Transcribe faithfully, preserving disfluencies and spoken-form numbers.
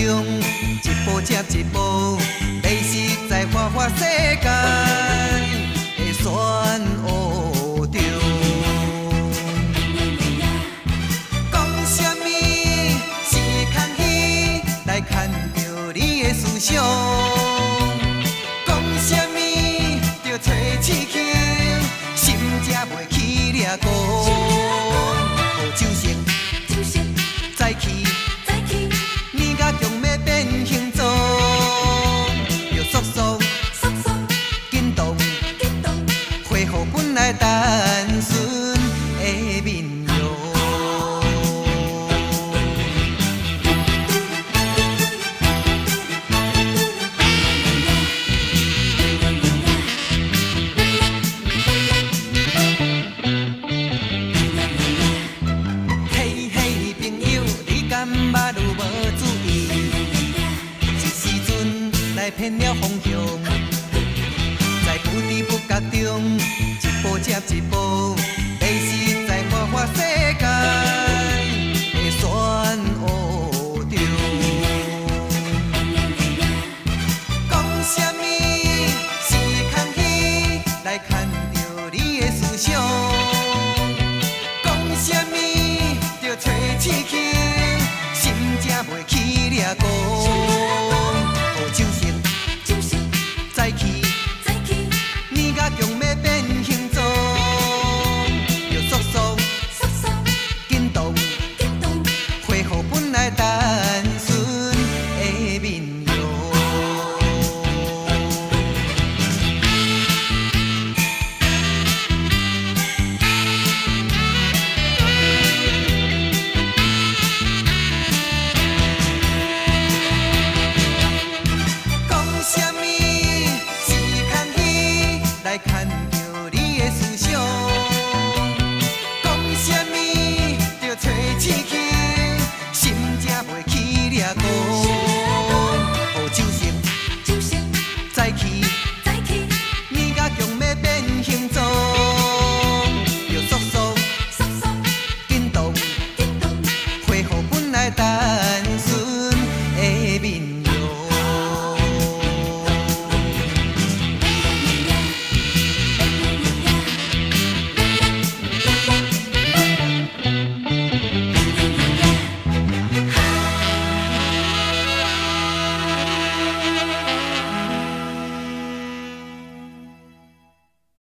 中，一步接一步，迷失在花花世界的漩涡中。讲什么是空虚，来牵着你的思想。 讲什么着找刺激，心才袂去掠过。好酒色，早起，年甲强要变形状，着速速，紧动，恢复本来单纯的面容。 来骗了方向，在不知不觉中，一步接一步，迷失在花花世界的漩涡中。讲什么是空虚，来牵着你的思想。讲什么着找刺激，心才袂去掠过。好酒色。